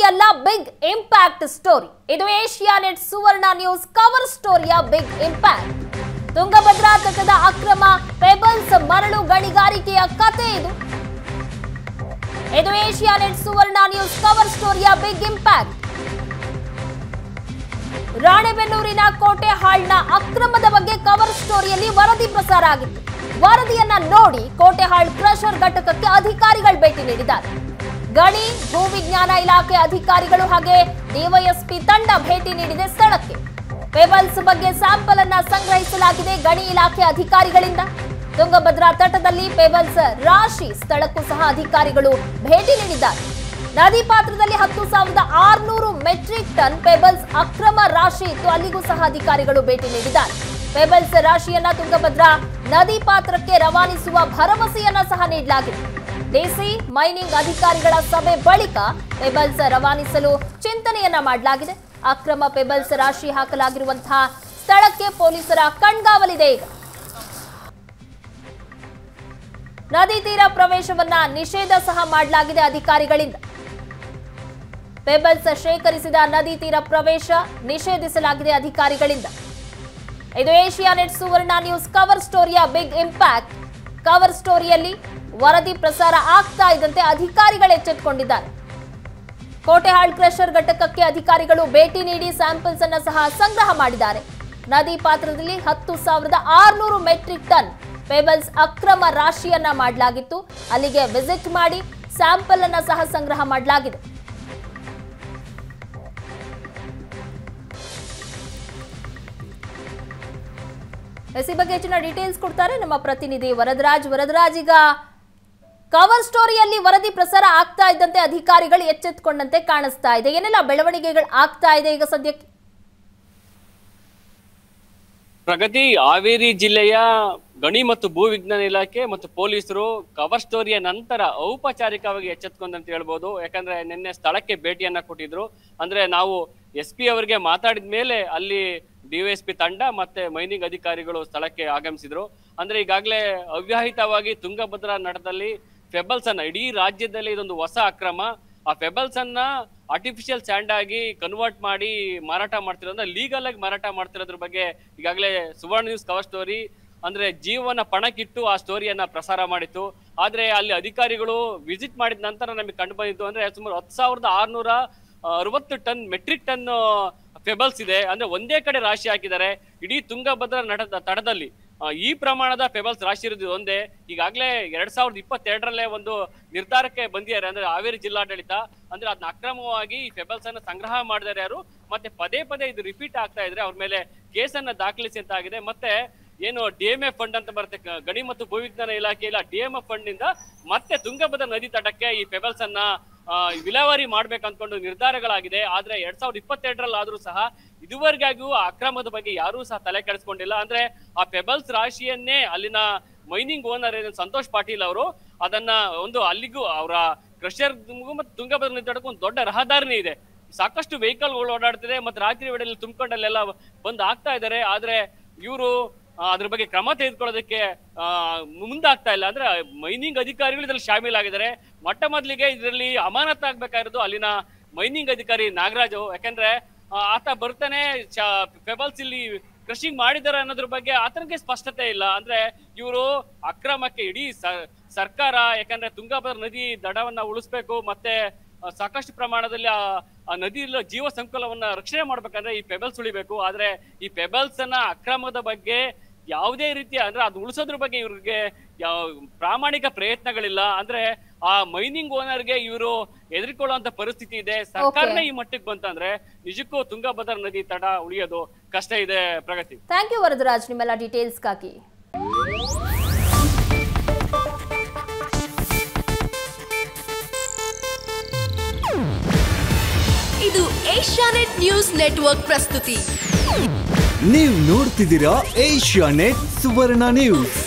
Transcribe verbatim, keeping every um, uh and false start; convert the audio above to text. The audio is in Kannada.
ಅಲ್ಲ, ಬಿಗ್ ಇಂಪ್ಯಾಕ್ಟ್ ಸ್ಟೋರಿ. ಇದು ಏಷ್ಯಾನೆಟ್ ಸುವರ್ಣ ನ್ಯೂಸ್ ಕವರ್ ಸ್ಟೋರಿಯ ಬಿಗ್ ಇಂಪ್ಯಾಕ್ಟ್. ತುಂಗಭದ್ರಾ ತಟದ ಅಕ್ರಮ ಪೆಬಲ್ಸ್ ಮರಳು ಗಣಿಗಾರಿಕೆಯ ಕತೆ ಇದು. ಇದು ಏಷ್ಯಾನೆಟ್ ಸುವರ್ಣ ನ್ಯೂಸ್ ಕವರ್ ಸ್ಟೋರಿಯ ಬಿಗ್ ಇಂಪ್ಯಾಕ್ಟ್. ರಾಣೆಬೆನ್ನೂರಿನ ಕೋಟೆಹಾಳ್ನ ಅಕ್ರಮದ ಬಗ್ಗೆ ಕವರ್ ಸ್ಟೋರಿಯಲ್ಲಿ ವರದಿ ಪ್ರಸಾರ ಆಗಿತ್ತು. ವರದಿಯನ್ನ ನೋಡಿ ಕೋಟೆಹಾಳ್ ಕ್ರಷರ್ ಘಟಕಕ್ಕೆ ಅಧಿಕಾರಿಗಳು ಭೇಟಿ ನೀಡಿದ್ದಾರೆ. ಗಣಿ ಭೂವಿಜ್ಞಾನ ಇಲಾಖೆ ಅಧಿಕಾರಿಗಳು ಹಾಗೆ ಡಿವೈಎಸ್ಪಿ ತಂಡ ಭೇಟಿ ನೀಡಿದೆ ಸ್ಥಳಕ್ಕೆ. ಪೆಬಲ್ಸ್ ಬಗ್ಗೆ ಸ್ಯಾಂಪಲ್ ಅನ್ನ ಸಂಗ್ರಹಿಸಲಾಗಿದೆ ಗಣಿ ಇಲಾಖೆ ಅಧಿಕಾರಿಗಳಿಂದ. ತುಂಗಭದ್ರಾ ತಟದಲ್ಲಿ ಪೆಬಲ್ಸ್ ರಾಶಿ ಸ್ಥಳಕ್ಕೂ ಸಹ ಅಧಿಕಾರಿಗಳು ಭೇಟಿ ನೀಡಿದ್ದಾರೆ. ನದಿ ಪಾತ್ರದಲ್ಲಿ ಹತ್ತು ಸಾವಿರದ ಆರುನೂರು ಮೆಟ್ರಿಕ್ ಟನ್ ಪೆಬಲ್ಸ್ ಅಕ್ರಮ ರಾಶಿ ಇತ್ತು, ಅಲ್ಲಿಗೂ ಸಹ ಅಧಿಕಾರಿಗಳು ಭೇಟಿ ನೀಡಿದ್ದಾರೆ. ಪೆಬಲ್ಸ್ ರಾಶಿಯನ್ನ ತುಂಗಭದ್ರಾ ನದಿ ಪಾತ್ರಕ್ಕೆ ರವಾನಿಸುವ ಭರವಸೆಯನ್ನ ಸಹ ನೀಡಲಾಗಿದೆ. ಡಿಸಿ ಮೈನಿಂಗ್ ಅಧಿಕಾರಿಗಳ ಸಭೆ ಬಳಿಕ ಪೆಬಲ್ಸ್ ರವಾನಿಸಲು ಚಿಂತನೆಯನ್ನ ಮಾಡಲಾಗಿದೆ. ಅಕ್ರಮ ಪೆಬಲ್ಸ್ ರಾಶಿ ಹಾಕಲಾಗಿರುವಂತಹ ಸ್ಥಳಕ್ಕೆ ಪೊಲೀಸರ ಕಣ್ಗಾವಲಿದೆ. ಈಗ ನದಿ ತೀರ ಪ್ರವೇಶವನ್ನ ನಿಷೇಧ ಸಹ ಮಾಡಲಾಗಿದೆ ಅಧಿಕಾರಿಗಳಿಂದ. ಪೆಬಲ್ಸ್ ಶೇಖರಿಸಿದ ನದಿ ತೀರ ಪ್ರವೇಶ ನಿಷೇಧಿಸಲಾಗಿದೆ ಅಧಿಕಾರಿಗಳಿಂದ. ಇದು ಏಷ್ಯಾನೆಟ್ ಸುವರ್ಣ ನ್ಯೂಸ್ ಕವರ್ ಸ್ಟೋರಿಯ ಬಿಗ್ ಇಂಪ್ಯಾಕ್ಟ್. ಕವರ್ ಸ್ಟೋರಿಯಲ್ಲಿ ವರದಿ ಪ್ರಸಾರ ಆಗ್ತಾ ಇದ್ದಂತೆ ಅಧಿಕಾರಿಗಳು ಎಚ್ಚೆತ್ತುಕೊಂಡಿದ್ದಾರೆ. ಕೋಟೆಹಾಳ್ ಕ್ರಷರ್ ಘಟಕಕ್ಕೆ ಅಧಿಕಾರಿಗಳು ಭೇಟಿ ನೀಡಿ ಸ್ಯಾಂಪಲ್ಸ್ ಅನ್ನು ಸಹ ಸಂಗ್ರಹ ಮಾಡಿದ್ದಾರೆ. ನದಿ ಪಾತ್ರದಲ್ಲಿ ಹತ್ತು ಸಾವಿರದ ಆರುನೂರು ಮೆಟ್ರಿಕ್ ಟನ್ ಪೆಬಲ್ಸ್ ಅಕ್ರಮ ರಾಶಿಯನ್ನ ಮಾಡಲಾಗಿತ್ತು. ಅಲ್ಲಿಗೆ ವಿಸಿಟ್ ಮಾಡಿ ಸ್ಯಾಂಪಲ್ ಅನ್ನ ಸಹ ಸಂಗ್ರಹ ಮಾಡಲಾಗಿದೆ. ಈ ಬಗ್ಗೆ ಹೆಚ್ಚಿನ ಡೀಟೇಲ್ಸ್ ಕೊಡ್ತಾರೆ ನಮ್ಮ ಪ್ರತಿನಿಧಿ ವರದರಾಜ್. ವರದರಾಜ್, ಈಗ ಕವರ್ ಸ್ಟೋರಿಯಲ್ಲಿ ವರದಿ ಪ್ರಸಾರ ಆಗ್ತಾ ಇದ್ದಂತೆ ಅಧಿಕಾರಿಗಳು ಎಚ್ಚೆತ್ತುಕೊಂಡಂತೆ ಕಾಣಿಸ್ತಾ ಇದೆ. ಏನೆಲ್ಲ ಬೆಳವಣಿಗೆಗಳು ಆಗ್ತಾ ಇದೆ ಈಗ ಸದ್ಯಕ್ಕೆ? ಪ್ರಗತಿ, ಹಾವೇರಿ ಜಿಲ್ಲೆಯ ಗಣಿ ಮತ್ತು ಭೂ ವಿಜ್ಞಾನ ಇಲಾಖೆ ಮತ್ತು ಪೊಲೀಸರು ಕವರ್ ಸ್ಟೋರಿಯ ನಂತರ ಔಪಚಾರಿಕವಾಗಿ ಎಚ್ಚೆತ್ಕೊಂಡಂತ ಹೇಳ್ಬೋದು. ಯಾಕಂದ್ರೆ ನಿನ್ನೆ ಸ್ಥಳಕ್ಕೆ ಭೇಟಿಯನ್ನ ಕೊಟ್ಟಿದ್ರು. ಅಂದ್ರೆ ನಾವು ಎಸ್ ಪಿ ಅವರಿಗೆ ಮಾತಾಡಿದ ಮೇಲೆ ಅಲ್ಲಿ ಡಿವೈಎಸ್ಪಿ ತಂಡ ಮತ್ತೆ ಮೈನಿಂಗ್ ಅಧಿಕಾರಿಗಳು ಸ್ಥಳಕ್ಕೆ ಆಗಮಿಸಿದ್ರು. ಅಂದ್ರೆ ಈಗಾಗಲೇ ಅವ್ಯಾಹಿತವಾಗಿ ತುಂಗಭದ್ರಾ ನಟದಲ್ಲಿ ಫೆಬಲ್ಸ್ ಅನ್ನ ಇಡೀ ರಾಜ್ಯದಲ್ಲಿ ಇದೊಂದು ಹೊಸ ಅಕ್ರಮ. ಆ ಫೆಬಲ್ಸ್ ಅನ್ನ ಆರ್ಟಿಫಿಷಿಯಲ್ ಸ್ಯಾಂಡ್ ಆಗಿ ಕನ್ವರ್ಟ್ ಮಾಡಿ ಮಾರಾಟ ಮಾಡ್ತಿರೋದ್ರ ಲೀಗಲ್ ಆಗಿ ಮಾರಾಟ ಮಾಡ್ತಿರೋದ್ರ ಬಗ್ಗೆ ಈಗಾಗಲೇ ಸುವರ್ಣ ನ್ಯೂಸ್ ಕವರ್ ಸ್ಟೋರಿ ಅಂದ್ರೆ ಜೀವನ ಪಣಕ್ಕಿಟ್ಟು ಆ ಸ್ಟೋರಿಯನ್ನ ಪ್ರಸಾರ ಮಾಡಿತ್ತು. ಆದ್ರೆ ಅಲ್ಲಿ ಅಧಿಕಾರಿಗಳು ವಿಸಿಟ್ ಮಾಡಿದ ನಂತರ ನಮಗೆ ಕಂಡು ಬಂದಿತ್ತು ಅಂದ್ರೆ ಸುಮಾರು ಹತ್ತು ಸಾವಿರದ ಆರ್ನೂರ ಅರವತ್ತು ಟನ್ ಮೆಟ್ರಿಕ್ ಟನ್ ಫೆಬಲ್ಸ್ ಇದೆ. ಅಂದ್ರೆ ಒಂದೇ ಕಡೆ ರಾಶಿ ಹಾಕಿದ್ದಾರೆ. ಇಡೀ ತುಂಗಭದ್ರಾ ನಟದ ತಡದಲ್ಲಿ ಈ ಪ್ರಮಾಣದ ಫೆಬಲ್ಸ್ ರಾಶಿ ಇರೋದು ಒಂದೇ. ಈಗಾಗಲೇ ಎರಡ್ ಸಾವಿರದ ಇಪ್ಪತ್ತೆರಡರಲ್ಲೇ ಒಂದು ನಿರ್ಧಾರಕ್ಕೆ ಬಂದಿದ್ದಾರೆ. ಅಂದ್ರೆ ಹಾವೇರಿ ಜಿಲ್ಲಾಡಳಿತ ಅಂದ್ರೆ ಅದನ್ನ ಅಕ್ರಮವಾಗಿ ಈ ಫೆಬಲ್ಸ್ ಅನ್ನ ಸಂಗ್ರಹ ಮಾಡಿದ್ದಾರೆ ಯಾರು, ಮತ್ತೆ ಪದೇ ಪದೇ ಇದು ರಿಪೀಟ್ ಆಗ್ತಾ ಇದ್ರೆ ಅವ್ರ ಮೇಲೆ ಕೇಸನ್ನ ದಾಖಲಿಸಿ ಅಂತ ಆಗಿದೆ. ಮತ್ತೆ ಏನು ಡಿ ಎಂ ಎಫ್ ಫಂಡ್ ಅಂತ ಬರುತ್ತೆ ಗಣಿ ಮತ್ತು ಭೂವಿಜ್ಞಾನ ಇಲಾಖೆ ಇಲ್ಲ ಡಿ ಎಂ ಎಫ್ ಫಂಡ್ ನಿಂದ ಮತ್ತೆ ತುಂಗಭದ್ರಾ ನದಿ ತಟಕ್ಕೆ ಈ ಫೆಬಲ್ಸ್ ಅನ್ನ ವಿಲೇವಾರಿ ಮಾಡ್ಬೇಕಂದ್ಕೊಂಡು ನಿರ್ಧಾರಗಳಾಗಿದೆ. ಆದ್ರೆ ಎರಡ್ ಸಾವಿರದ ಇಪ್ಪತ್ತೆರಡರಲ್ಲಿ ಆದ್ರೂ ಸಹ ಇದುವರೆಗೂ ಆ ಅಕ್ರಮದ ಬಗ್ಗೆ ಯಾರೂ ಸಹ ತಲೆ ಕೆಡಿಸ್ಕೊಂಡಿಲ್ಲ. ಅಂದ್ರೆ ಆ ಪೆಬಲ್ಸ್ ರಾಶಿಯನ್ನೇ ಅಲ್ಲಿನ ಮೈನಿಂಗ್ ಓನರ್ ಸಂತೋಷ್ ಪಾಟೀಲ್ ಅವರು ಅದನ್ನ ಒಂದು ಅಲ್ಲಿಗೂ ಅವರ ಕ್ರಷರ್ ಮತ್ತು ತುಂಗಭದ್ರಾ ನದಿ ತಟಕ್ಕೂ ಒಂದು ದೊಡ್ಡ ರಹದಾರಿನೇ ಇದೆ. ಸಾಕಷ್ಟು ವೆಹಿಕಲ್ಗಳು ಓಡಾಡ್ತಿದೆ ಮತ್ತೆ ರಾತ್ರಿ ವೇಳೆಯಲ್ಲಿ ತುಂಬಿಕೊಂಡಲ್ಲೆಲ್ಲ ಬಂದ್ ಆಗ್ತಾ ಇದ್ದಾರೆ. ಆದ್ರೆ ಇವರು ಅದ್ರ ಬಗ್ಗೆ ಕ್ರಮ ತೆಗೆದುಕೊಳ್ಳೋದಕ್ಕೆ ಆ ಮುಂದಾಗ್ತಾ ಇಲ್ಲ. ಅಂದ್ರೆ ಮೈನಿಂಗ್ ಅಧಿಕಾರಿಗಳು ಇದ್ರಲ್ಲಿ ಶಾಮೀಲಾಗಿದ್ದಾರೆ. ಮೊಟ್ಟ ಮೊದಲಿಗೆ ಇದರಲ್ಲಿ ಅಮಾನತ್ ಆಗ್ಬೇಕಾಗಿರೋದು ಅಲ್ಲಿನ ಮೈನಿಂಗ್ ಅಧಿಕಾರಿ ನಾಗರಾಜು. ಯಾಕಂದ್ರೆ ಆತ ಬರ್ತಾನೆ ಪೆಬಲ್ಸ್ ಇಲ್ಲಿ ಕ್ರಷಿಂಗ್ ಮಾಡಿದ್ದಾರೆ ಅನ್ನೋದ್ರ ಬಗ್ಗೆ ಆತನಿಗೆ ಸ್ಪಷ್ಟತೆ ಇಲ್ಲ. ಅಂದ್ರೆ ಇವರು ಅಕ್ರಮಕ್ಕೆ ಇಡೀ ಸರ್ಕಾರ ಯಾಕಂದ್ರೆ ತುಂಗಭದ್ರಾ ನದಿ ದಡವನ್ನ ಉಳಿಸ್ಬೇಕು ಮತ್ತೆ ಸಾಕಷ್ಟು ಪ್ರಮಾಣದಲ್ಲಿ ಆ ನದಿ ಜೀವ ಸಂಕುಲವನ್ನ ರಕ್ಷಣೆ ಮಾಡ್ಬೇಕಂದ್ರೆ ಈ ಪೆಬಲ್ಸ್ ಉಳಿಬೇಕು. ಆದ್ರೆ ಈ ಪೆಬಲ್ಸ್ ಅನ್ನ ಅಕ್ರಮದ ಬಗ್ಗೆ ಯಾವುದೇ ರೀತಿಯ ಅಂದ್ರೆ ಅದು ಉಳಿಸೋದ್ರ ಬಗ್ಗೆ ಇವ್ರಿಗೆ ಯಾವ ಪ್ರಾಮಾಣಿಕ ಪ್ರಯತ್ನಗಳಿಲ್ಲ. ಅಂದ್ರೆ ಆ ಮೈನಿಂಗ್ ಓನರ್ಗೆ ಇವರು ಎದುರ್ಕೊಳ್ಳುವಂತ ಪರಿಸ್ಥಿತಿ ಇದೆ. ಸರ್ಕಾರನೇ ಈ ಮಟ್ಟಿಗೆ ಬಂತಂದ್ರೆ ನಿಜಕ್ಕೂ ತುಂಗಭದ್ರಾ ನದಿ ತಡ ಉಳಿಯೋದು ಕಷ್ಟ ಇದೆ. ಪ್ರಗತಿ, ಥ್ಯಾಂಕ್ ಯು ವರದರಾಜ್ ನಿಮ್ಮೆಲ್ಲ ಡೀಟೇಲ್ಸ್ಗಾಗಿ. ಇದು ಏಷ್ಯಾನೆಟ್ ನ್ಯೂಸ್ ನೆಟ್ವರ್ಕ್ ಪ್ರಸ್ತುತಿ. ನೀವು ನೋಡ್ತಿದ್ದೀರಾ ಏಷ್ಯಾನೆಟ್ ಸುವರ್ಣ ನ್ಯೂಸ್.